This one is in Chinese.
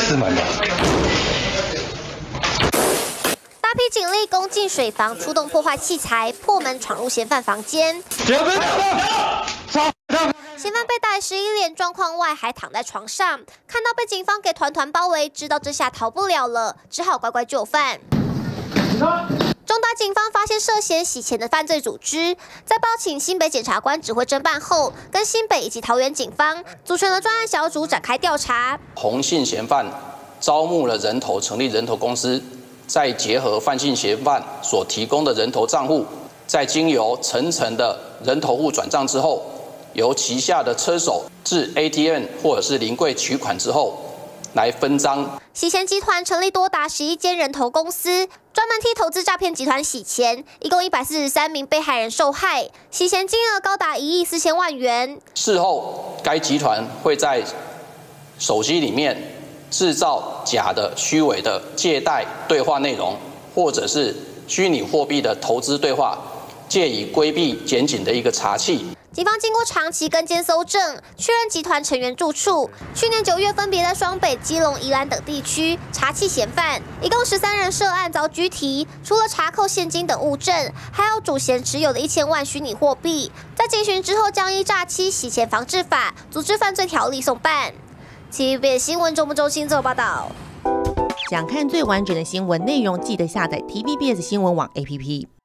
死门了。 大批警力攻进水房，出动破坏器材，破门闯入嫌犯房间。嫌犯被逮时一脸状况外，还躺在床上，看到被警方给团团包围，知道这下逃不了了，只好乖乖就范。中达警方发现涉嫌洗钱的犯罪组织，在报请新北检察官指挥侦办后，跟新北以及桃园警方组成了专案小组展开调查。 洪姓嫌犯招募了人头，成立人头公司，再结合范姓嫌犯所提供的人头账户，再经由层层的人头户转账之后，由旗下的车手至 ATM 或者是临柜取款之后，来分赃。 洗钱集团成立多达11间人头公司，专门替投资诈骗集团洗钱，一共143名被害人受害，洗钱金额高达1亿4千万元。 事后，该集团会在手机里面制造假的、虚伪的借贷对话内容，或者是虚拟货币的投资对话，借以规避检警的一个查缉。 警方经过长期跟监搜证，确认集团成员住处。去年9月，分别在双北、基隆、宜兰等地区查缉嫌犯，一共13人涉案遭拘提。除了查扣现金等物证，还有主嫌持有的1000万虚拟货币。在警询之后，将依诈欺、洗钱防治法、组织犯罪条例送办。TVBS 新闻中部中心做报道。 想看最完整的新闻内容，记得下载 TVBS 新闻网 APP。